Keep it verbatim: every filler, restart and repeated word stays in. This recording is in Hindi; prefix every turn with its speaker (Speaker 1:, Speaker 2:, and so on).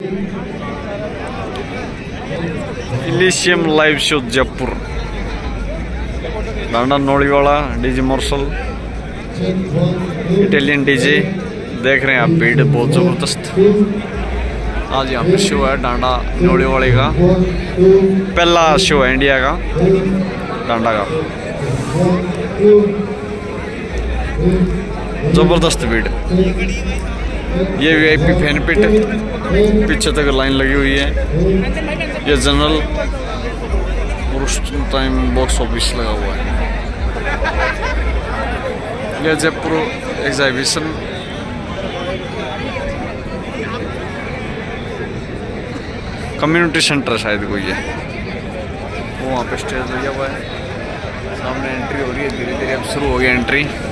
Speaker 1: इलिशियम लाइव शो जयपुर, डांडा नोलीवाला डीजे मोर्सल, इटालियन डीजे। देख रहे हैं आप, भीड़ बहुत जबरदस्त। आज यहाँ पे शो है डांडा नोलीवाले का, पहला शो है इंडिया का डांडा का। जबरदस्त भीड़। ये वीआईपी फैन पिट, पीछे तक लाइन लगी हुई है। ये जनरल और उस टाइम बॉक्स ऑफिस लगा हुआ है। यह जयपुर एग्जीबिशन, कम्युनिटी सेंटर शायद कोई है, वो वहाँ पे स्टेज लगा हुआ है। सामने एंट्री हो रही है, धीरे धीरे अब शुरू हो गई एंट्री।